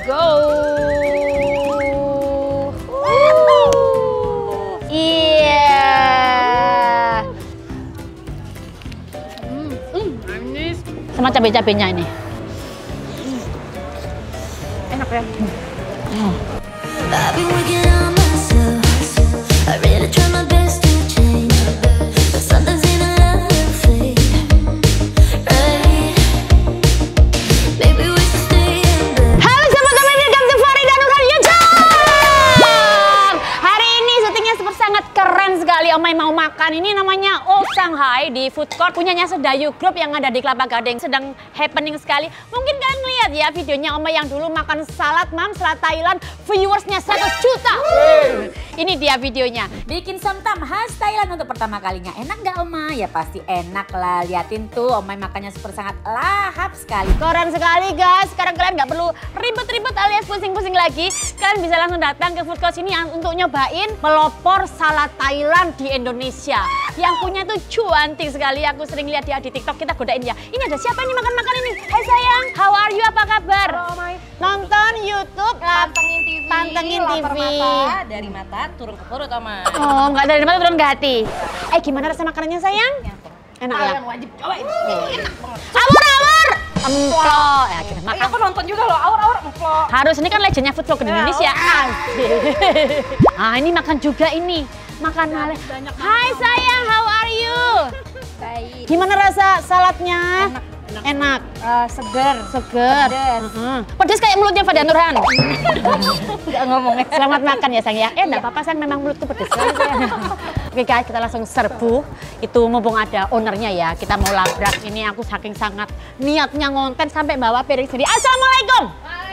go. Iya. Manis. Sama cabai-cabainya ini. Enak ya. I've been working on myself. I really try my best to change, but something's in a love fade. Right? Maybe we should stay in bed. Halo sahabat-sahabat, welcome to Farida Nurhan YouTube. Hari ini syutingnya sangat keren sekali. Omai mau makan, ini namanya Oh Shanghai di food court punyanya Sedayu Group yang ada di Kelapa Gading. Sedang happening sekali. Mungkin kalian lihat ya videonya Omai yang dulu makan salad salad Thailand, viewersnya 1 juta. Ini dia videonya. Bikin somtam khas Thailand untuk pertama kalinya. Enak nggak Oma? Ya pasti enak lah. Liatin tuh Omai makannya super sangat lahap sekali. Keren sekali guys. Sekarang kalian nggak perlu ribet-ribet alias pusing-pusing lagi. Kalian bisa langsung datang ke food court sini untuk nyobain pelopor salad Thailand di Indonesia. Yang punya tuh cuantik sekali. Aku sering lihat dia di TikTok, kita godain ya. Ini ada siapa ini makan-makan ini? Hai sayang, how are you? Apa kabar? Halo Omai. Nonton YouTube, Pantengin TV. Pantengin Lapar TV. mata, dari mata turun ke perut Omai. Oh, nggak dari mata turun ke hati. Gimana rasa makanannya sayang? Enak ya? Kalian wajib cobain. Enak banget. Awur-awur! Emplok. Ya, kita makan. Aku nonton juga loh, awur-awur emplok. Harus, ini kan legendnya food vlog di Indonesia. Ah, ini makan juga ini. Makan halal. Hai sayang, how are you? Baik. Gimana rasa saladnya? Enak. Seger. Seger. Pedes kayak mulutnya Farida Nurhan. Enggak ngomongnya. Selamat makan ya sayang ya. Enggak apa-apa sayang, memang mulutku pedes sekali sayang. Oke guys, kita langsung serbu. Itu mumpung ada ownernya ya. Kita mau labrak. Ini aku saking sangat niatnya ngonten sampai bawa piring sendiri. Assalamualaikum.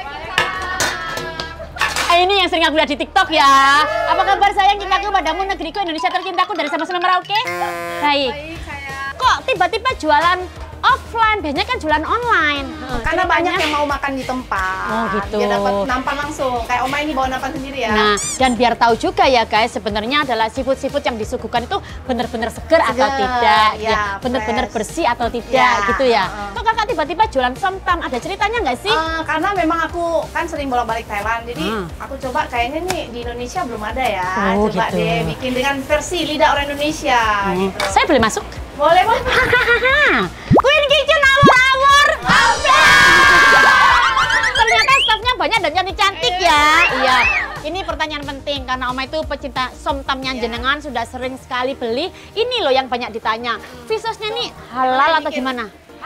Ini yang sering aku lihat di TikTok ya. Apa kabar sayang? Cintaku padamu, negeriku Indonesia tercintaku, dari sama-sama Merauke. Baik. Kok tiba-tiba jualan offline? Biasanya kan jualan online. Karena banyak yang mau makan di tempat. Oh, gitu. Dia dapat nampan langsung. Kayak Omai ini bawa nampan sendiri ya. Nah, dan biar tahu juga ya guys, sebenarnya adalah seafood yang disuguhkan itu benar-benar segar atau tidak, ya, benar-benar fresh. bersih atau tidak, Ya, gitu ya. Kok kakak tiba-tiba jualan somtam? Ada ceritanya nggak sih? Karena memang aku kan sering bolak-balik Thailand, jadi aku coba kayaknya nih di Indonesia belum ada ya. Oh, Coba gitu. deh bikin dengan versi lidah orang Indonesia. Gitu. Saya boleh masuk? Boleh boleh. Queen Kitchen awur-awur. Ternyata staffnya banyak dan cantik-cantik ya. Iya. Ini pertanyaan penting karena Oma itu pecinta somtamnya jenengan, sudah sering sekali beli. Ini loh yang banyak ditanya. Visosnya nih halal atau gimana?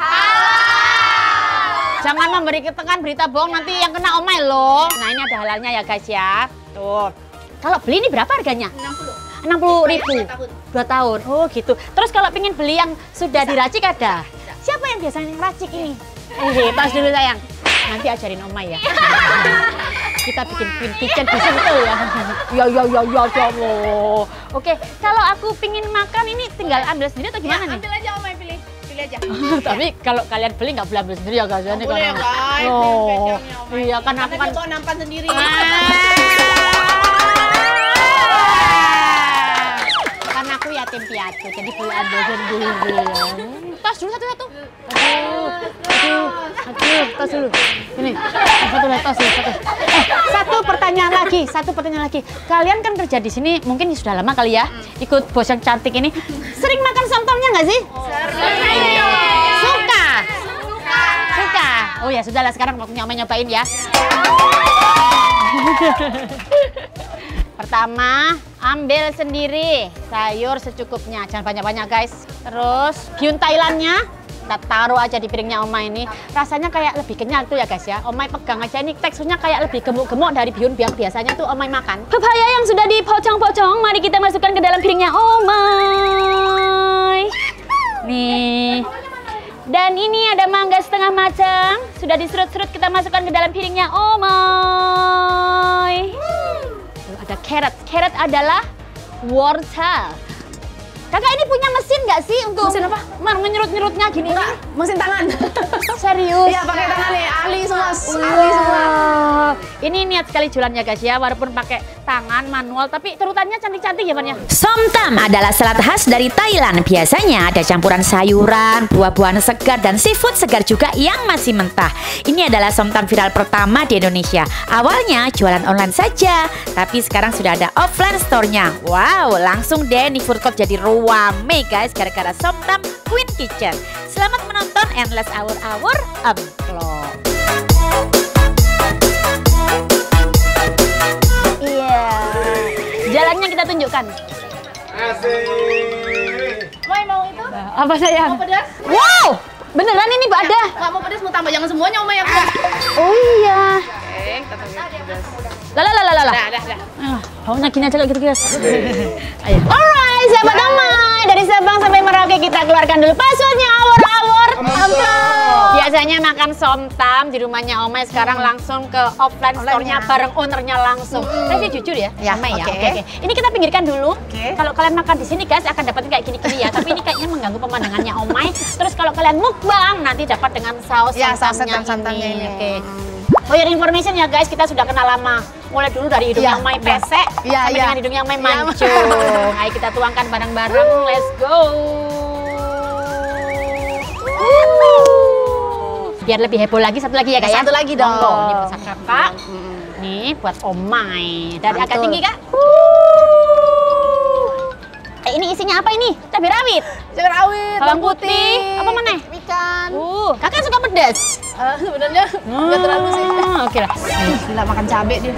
Jangan memberikan berita bohong, nanti yang kena Omai loh. Nah ini ada halalnya ya guys ya. Tuh. Kalau beli ini berapa harganya? 60.000. 2 tahun. Oh gitu. Terus kalau pengen beli yang sudah diracik ada? Siapa yang biasanya ngeracik ini? Tas dulu sayang. Nanti ajarin Omai ya. Kita bikin Queen Kitchen di situ ya. Ya Allah. Oke, kalau aku pingin makan ini tinggal ambil sendiri atau gimana nih? Ambil aja Omai, pilih aja. Tapi kalau kalian beli nggak boleh ambil sendiri ya guys. Ini Boleh karena- guys. Oh, iya kan aku kan. bawa nampan sendiri. Karena aku yatim piatu, jadi boleh ambil sendiri. Tas dulu satu-satu. Aduh, tas dulu. Ini, satu tas dulu. Satu pertanyaan lagi. Kalian kan kerja di sini, mungkin sudah lama kali ya, ikut bos yang cantik ini. Sering makan somtomnya nggak sih? Suka. Oh ya sudahlah, sekarang waktunya Omai nyobain ya. Pertama, ambil sendiri sayur secukupnya, jangan banyak-banyak guys. Terus bihun Thailandnya kita taruh aja di piringnya Omai ini. Rasanya kayak lebih kenyal tuh ya guys ya. Omai pegang aja, ini teksturnya kayak lebih gemuk-gemuk dari bihun biasanya tuh Omai makan. Pepaya yang sudah dipocong-pocong, mari kita masukkan ke dalam piringnya Omai. Nih. Dan ini ada mangga setengah matang, sudah diserut-serut, kita masukkan ke dalam piringnya Omai. Ada carrot adalah wortel. Kakak ini punya mesin nggak sih untuk Mesin apa? menyerut-nyerutnya gini? Enggak, mesin tangan. Serius? Iya, pakai tangan nih, ahli semua. Wah, Ini niat sekali jualannya guys ya, walaupun pakai tangan manual, tapi cerutannya cantik-cantik ya Van ya. Somtam adalah salad khas dari Thailand. Biasanya ada campuran sayuran, buah-buahan segar, dan seafood segar juga yang masih mentah. Ini adalah somtam viral pertama di Indonesia. Awalnya jualan online saja, tapi sekarang sudah ada offline store-nya. Wow, langsung deh nih food court jadi ruame guys, gara-gara somtam Queen Kitchen. Selamat menonton Endless Hour-Hour Vlog. Iya. Jalannya kita tunjukkan. Mai mau itu? Apa sayang? Mau pedas? Wow, beneran ini Mbak Ada. Nggak mau pedas, mau tambah jangan semuanya Omay aku. Oh iya. Kita tambah pedas. Lah. Dah. Baunya gini aja gitu guys. Ayo. Alright, sahabat Omay, dari Sabang sampai Merauke kita keluarkan dulu passwordnya awor-awor. Biasanya makan somtam di rumahnya Omay, sekarang langsung ke offline store-nya bareng ownernya langsung. Tapi jujur ya, Omay ya. Oke. Ini kita pinggirkan dulu. Kalau kalian makan di sini guys akan dapat kayak gini-gini ya. Tapi ini kayaknya mengganggu pemandangannya Omay. Terus kalau kalian mukbang nanti dapat dengan saus santannya ini. Oke. Oh ya, information ya guys, kita sudah kenal lama. Mulai dulu dari hidungnya Omay pesek sampai dengan hidungnya Omay mancung. Ayo kita tuangkan bareng-bareng. Let's go. Biar lebih heboh lagi, satu lagi ya kak ya? Satu lagi dong. Ini besar kakak. Nih buat Omay. Dari agak tinggi kak. Ini isinya apa ini? Cabai rawit. Cabai rawit, Bawang putih. Apa mana? Ikan. Kakak suka pedas? Sebenarnya nggak terlalu sih. Oke lah. Gila makan cabai dia.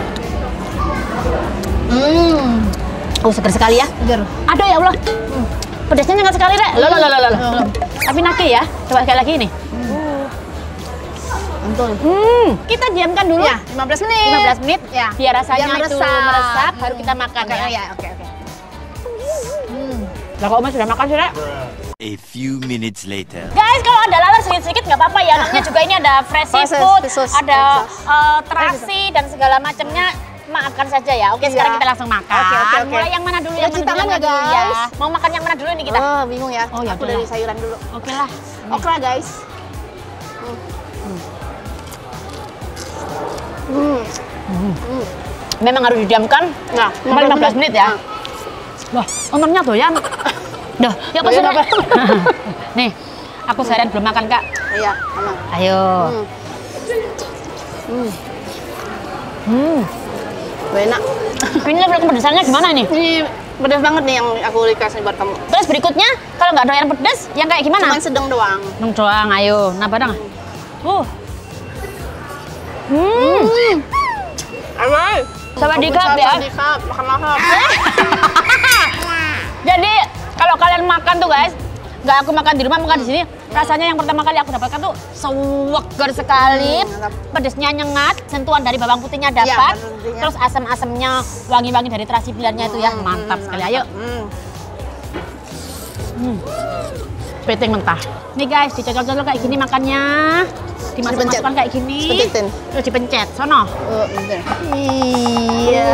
Oh segar sekali ya. Segar. Aduh ya Allah. Pedasnya nyengat sekali Rek. Loh. Tapi nake ya. Coba sekali lagi nih. Mantul. Kita diamkan dulu. Ya, 15 menit. 15 menit. Ya. Biar rasanya Biar itu meresap. meresap, baru kita makan ya. Oke. Lah kok Omay sudah makan sih Rek? A few minutes later. Guys, kalau ada lalat sedikit-sedikit nggak apa-apa ya. Namanya juga ini ada fresh seafood, ada terasi dan segala macamnya. Maafkan saja ya. Oke, sekarang kita langsung makan. Oke. Mulai yang mana dulu? Yang Cuci mana tangan dulu? ya, guys. Ya. Mau makan yang mana dulu nih kita? Oh, bingung ya. Oh, ya Aku udah dari lah. sayuran dulu. Oke lah. Okra, guys. Memang harus didiamkan. Nah, 15 menit ya. Wah, ownernya doyan. Dah, ya aku Doyan sudah. apa? Nih, aku seharian belum makan kak. Iya, aman. Ayo. Enak. Ini level kepedesannya gimana nih? Ini pedas banget nih yang aku request buat kamu. Terus berikutnya, kalau nggak doyan pedes, yang kayak gimana? Cuman sedang doang. Nung doang, ayo. Nah, bareng. Alright. Sawadikap ya. Sawadikap, makan lahap. Jadi, kalau kalian makan tuh guys, nggak aku makan di rumah, makan di sini. Rasanya yang pertama kali aku dapatkan tuh segar sekali, pedesnya nyengat, sentuhan dari bawang putihnya dapat, putihnya. terus asam-asamnya wangi-wangi dari terasi bilarnya itu ya, mantap sekali. Ayo, beting mentah. Nih guys, dicocol-cocol kayak gini makannya, dimasuk-masukkan kayak gini, Sepencetin. terus dipencet, sono. Bentar. Iya.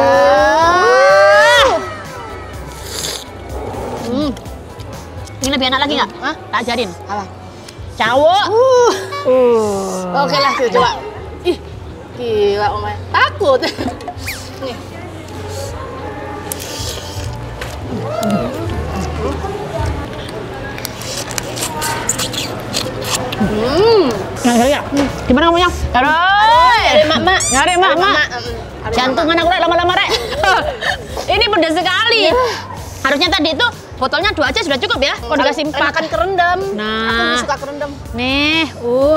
Ini lebih enak lagi nggak? Tak ajarin. Apa? Cawok. Oke lah, coba. Ih, gila Omay. Takut. Nih. Nyari ya? Gimana ngomongnya? Nyari mak-mak. Nyari mak-mak. Harus Jantungan aku Rek, lama-lama Rek. Ini pedas sekali. Harusnya tadi itu botolnya 2 aja sudah cukup ya. Kok dikasih 4? Makan kerendam. Nah. Aku lebih suka kerendam. Nih,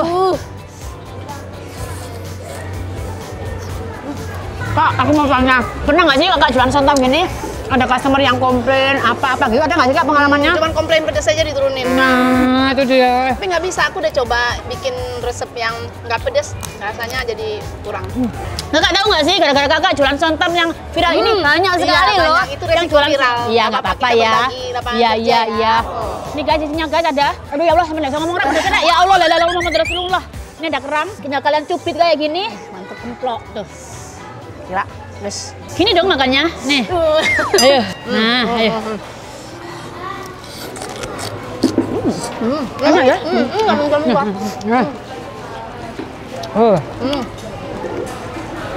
Kak, aku mau tanya, pernah nggak sih kakak jualan somtam gini? Ada customer yang komplain apa-apa gitu, ada nggak sih kak pengalamannya? Cuman komplain pedas aja diturunin. Nah, itu dia. Tapi nggak bisa, aku udah coba bikin resep yang nggak pedas, rasanya jadi kurang. Kakak tahu nggak sih, gara-gara kakak jualan somtam yang viral ini banyak sekali iya, loh. banyak. Itu resiko viral. Iya, Nggak nggak apa-apa, apa-apa kita ya. berbagi lapangan Iya, kerja iya, ya. iya. Ini guys, isinya guys ada. Aduh ya Allah, sampai nggak bisa ngomong Rek, udah kena. Ya Allah, la ilaha illallah Muhammad Rasulullah. Ini ada kerang, tinggal kalian cupit kayak gini. Mantep emplok tuh. Gila, guys. Gini dong makannya, nih. Ayo, nah, ayo. Enak ya?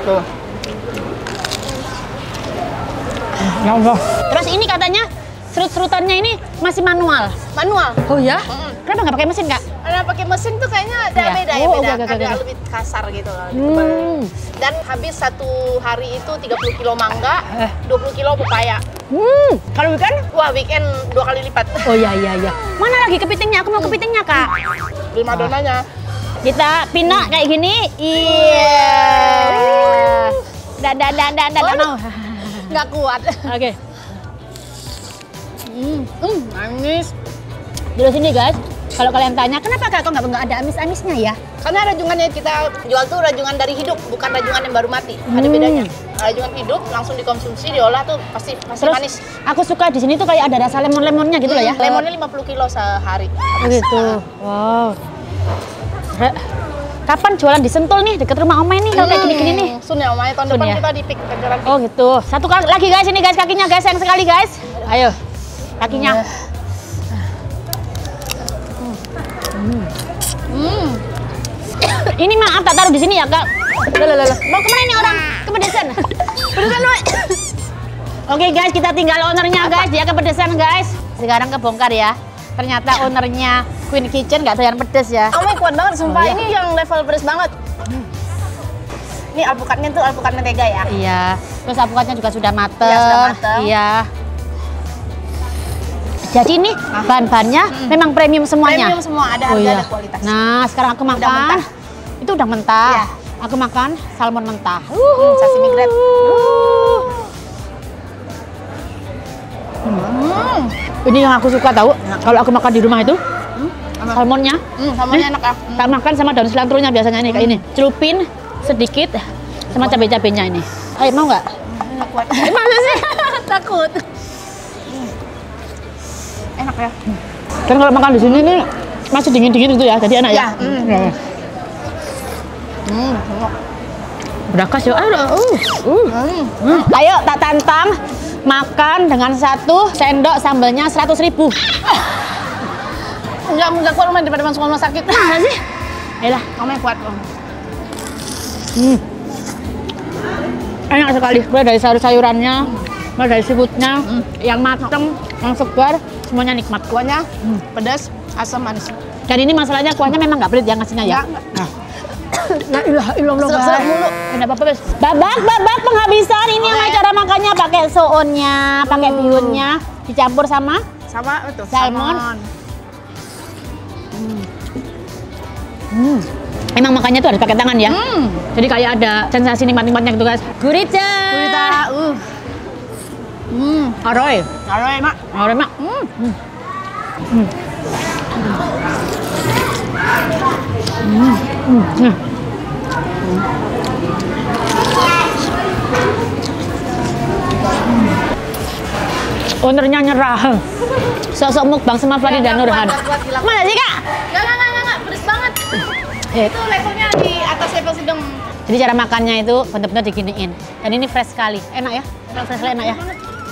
Tuh. Ya Allah. Terus ini katanya serut-serutannya ini masih manual. Manual. Oh ya? Kenapa nggak pakai mesin, Kak? Karena pakai mesin tuh kayaknya ada Iya. beda Oh, ya, beda. oke. Agak lebih kasar gitu loh. Tebal. Dan habis satu hari itu 30 kilo mangga, 20 kilo pepaya. Kalau weekend? Wah, weekend 2 kali lipat. Oh iya. Mana lagi kepitingnya? Aku mau kepitingnya, Kak. Prima donanya. Kita pinak kayak gini. Iya. Nggak mau. Nggak kuat. Oke. Manis. Terus ini guys, kalau kalian tanya kenapa Kak kok nggak ada amis-amisnya ya? Karena rajungannya kita jual tuh rajungan dari hidup, bukan rajungan yang baru mati. Ada bedanya. Rajungan hidup langsung dikonsumsi, diolah tuh pasti Terus manis. aku suka di sini tuh kayak ada rasa lemon-lemonnya gitu loh ya. Lemonnya 50 kilo sehari. Oh gitu. Wow. Kapan jualan di Sentul nih deket rumah Omai nih kalau kayak gini-gini nih? Sun ya, Omai tahun Sun depan ya? kita di pick kejaran. Oh gitu. Satu kali lagi guys, ini guys kakinya guys, sayang sekali guys. Ayo, kakinya. Ini maaf tak taruh di sini ya Kak. Loh. Mau kemana ini orang? Kepedesan. Pedesan loh. Oke guys, kita tinggal ownernya guys. Dia kepedesan guys. Sekarang kebongkar ya. Ternyata ownernya Queen Kitchen nggak doyan pedes ya. Omai kuat banget, sumpah. Oh, iya. Ini yang level pedes banget. Ini alpukatnya tuh alpukat mentega ya. Iya. Terus alpukatnya juga sudah mateng. Iya, sudah mateng. Iya. Jadi ini bahan-bahannya memang premium semuanya. Premium semua, ada harga, ada kualitas. Nah, sekarang aku makan. mentah. Itu udah mentah. Iya. Aku makan salmon mentah. Sashimi grade. Ini yang aku suka tahu. Kalau aku makan di rumah itu, salmonnya. Salmonnya enak ya. Tak makan sama daun silantronya biasanya ini kayak ini. Celupin sedikit sama cabai-cabainya ini. Ayo mau nggak? Kuat. Masa sih? Takut. Enak ya. Kan kalau makan di sini nih masih dingin-dingin gitu ya, jadi enak ya. Berakas ya. Ayo tak tantang makan dengan 1 sendok sambalnya 100.000. Enggak kuat Omai daripada masuk rumah sakit. Mana sih? Yalah, Omai kuat. enak sekali. Mulai dari sayur-sayurannya, mulai dari seafoodnya, yang mateng, yang segar, semuanya nikmat. Kuahnya pedas, asam, manis. Dan ini masalahnya kuahnya memang nggak pelit ya ngasihnya ya. Nggak. Nah, ilah, Serap-serap mulu. Enggak apa-apa, Bes. Babak penghabisan ini yang cara makannya pakai soonnya, pakai bihunnya, dicampur sama Sama itu salmon. Emang makannya tuh harus pakai tangan ya. Jadi kayak ada sensasi nikmat-nikmatnya gitu guys. Gurita. Aroy. Aroy, Mak. Aroy, Mak. Ownernya nyerah. Sosok mukbang sama Farida Nurhan. Mana sih Kak? Enggak, pedes banget. Itu levelnya di atas level sedang. Jadi cara makannya itu benar-benar diginiin. Dan ini fresh sekali. Enak ya? Fresh enak ya?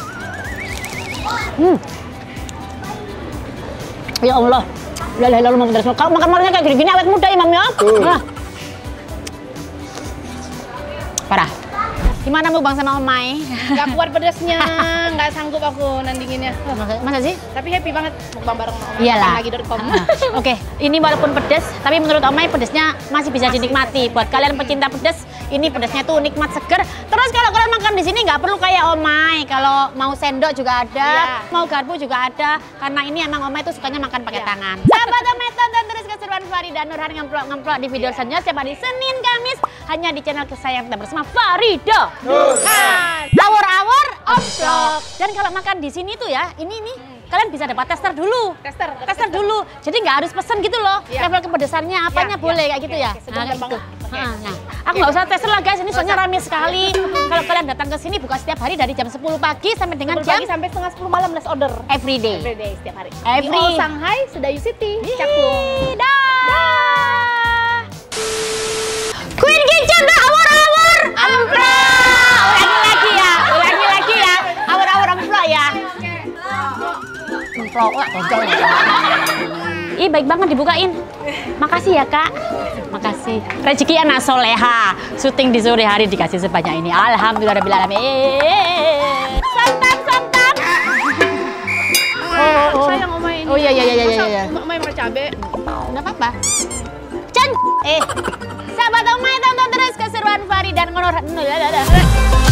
Ya Allah. La ilaha illallah Muhammadur Rasulullah. Kalau makan-makannya kayak gini-gini awet muda Imam ya. Nah. Parah. Gimana mukbang sama Omai? Gak kuat pedasnya, nggak sanggup aku nandinginnya. Masa sih? Tapi happy banget mukbang bareng sama Omai. Iyalah. Lagi.com. Oke, ini walaupun pedas, tapi menurut Omai pedasnya masih bisa dinikmati. Buat kalian pecinta pedas, ini pedasnya tuh nikmat seger. Terus kalau kalian makan di sini nggak perlu kayak Omai. Kalau mau sendok juga ada, mau garpu juga ada. Karena ini emang Omai tuh sukanya makan pakai tangan. Sahabat Omai, tonton terus keseruan Farida Nurhan ngemplok-ngemplok di video selanjutnya setiap hari Senin, Kamis hanya di channel kesayangan kita bersama Farida Nurhan. Awor-awor oplok. Dan kalau makan di sini tuh ya, ini nih kalian bisa dapat tester dulu. Tester dulu. Jadi nggak harus pesen gitu loh. Level kepedesannya apanya boleh kayak gitu ya. Nah, kayak gitu. Nah, aku nggak usah tester lah guys. Ini soalnya rame sekali. Kalau kalian datang ke sini buka setiap hari dari jam 10 pagi sampai dengan jam sampai setengah 10 malam less order. every day. Every day setiap hari. Every- Di Mall Shanghai, Sedayu City, Cakung. Dah. Queen Kitchen dah awor-awor. Amplok. Ulangi lagi ya. Awor-awor amplok ya. Amplok. Ih, baik banget dibukain. Makasih ya, Kak. Makasih. Rezeki anak soleha. Syuting di sore hari dikasih sebanyak ini. Alhamdulillahirobbilalamin. Santan. Sayang Oma ini. Oh iya. Oma yang cabe. Enggak apa-apa. Sahabat Omai, tonton terus keseruan Fari dan Ngonor.